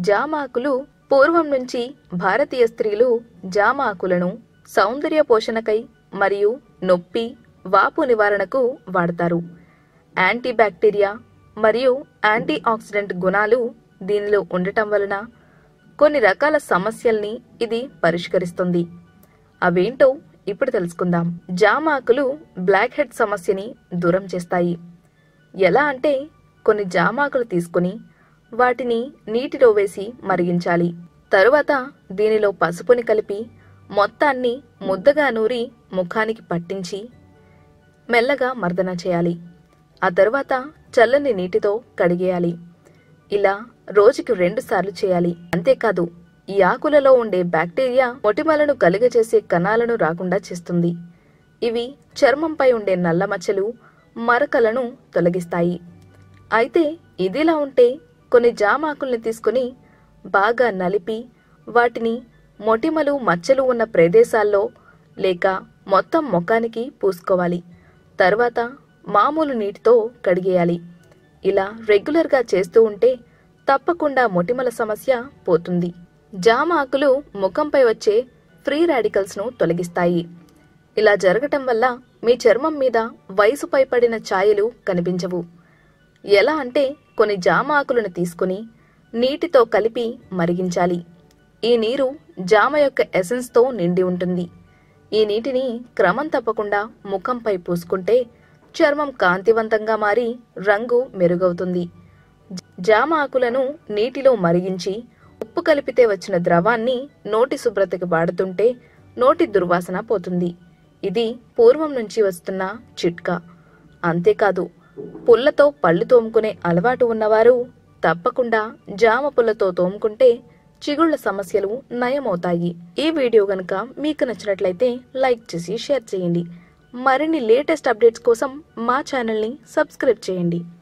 జామాకులు పూర్వం నుంచి భారతీయ స్త్రీలు జామాకులను సౌందర్య పోషణకై మరియు నొప్పి, వాపు నివారణకు వాడతారు. యాంటీబ్యాక్టీరియా మరియు యాంటీ ఆక్సిడెంట్ గుణాలు దీనిలో ఉండటం వలన కొన్ని రకాల సమస్యల్ని ఇది పరిష్కరిస్తుంది. అవేంటో ఇప్పుడు తెలుసుకుందాం. జామాకులు బ్లాక్ హెడ్ సమస్యని దూరం చేస్తాయి. ఎలా అంటే కొన్ని జామాకులు తీసుకుని వాటిని నీటిలో వేసి మరిగించాలి. తరువాత దీనిలో పసుపుని కలిపి మొత్తాన్ని ముద్దగా నూరి ముఖానికి పట్టించి మెల్లగా మర్దన చేయాలి. ఆ తరువాత చల్లని నీటితో కడిగేయాలి. ఇలా రోజుకి 2 సార్లు చేయాలి. అంతేకాదు ఈ ఆకులలో ఉండే బ్యాక్టీరియా మొటిమలను కలుగజేసే కణాలను రాకుండా చేస్తుంది. ఇవి చర్మంపై ఉండే నల్ల మచ్చలు, మరకలను తొలగిస్తాయి. అయితే ఇదిలా ఉంటే కొన్ని జామాకుల్ని తీసుకుని బాగా నలిపి వాటిని మొటిమలు, మచ్చలు ఉన్న ప్రదేశాల్లో లేక మొత్తం ముఖానికి పూసుకోవాలి. తర్వాత మామూలు నీటితో కడిగేయాలి. ఇలా రెగ్యులర్గా చేస్తూ ఉంటే తప్పకుండా మొటిమల సమస్య పోతుంది. జామ ఆకులు ముఖంపై వచ్చే ఫ్రీ రాడికల్స్ను తొలగిస్తాయి. ఇలా జరగటం వల్ల మీ చర్మం మీద వయసుపై పడిన ఛాయలు కనిపించవు. ఎలా అంటే కొన్ని జామ ఆకులను తీసుకుని నీటితో కలిపి మరిగించాలి. ఈ నీరు జామ యొక్క ఎసెన్స్తో నిండి ఉంటుంది. ఈ నీటిని క్రమం తప్పకుండా ముఖంపై పూసుకుంటే చర్మం కాంతివంతంగా మారి రంగు మెరుగవుతుంది. జామ ఆకులను నీటిలో మరిగించి ఉప్పు కలిపితే వచ్చిన ద్రవాన్ని నోటి శుభ్రతకి వాడుతుంటే నోటి దుర్వాసన పోతుంది. ఇది పూర్వం నుంచి వస్తున్న చిట్కా. అంతేకాదు పుల్లతో పళ్ళు తోముకునే అలవాటు ఉన్నవారు తప్పకుండా జామ పుల్లతో తోముకుంటే చిగుళ్ల సమస్యలు నయమవుతాయి. ఈ వీడియో గనుక మీకు నచ్చినట్లయితే లైక్ చేసి షేర్ చేయండి. మరిన్ని లేటెస్ట్ అప్డేట్స్ కోసం మా ఛానల్ని సబ్స్క్రైబ్ చేయండి.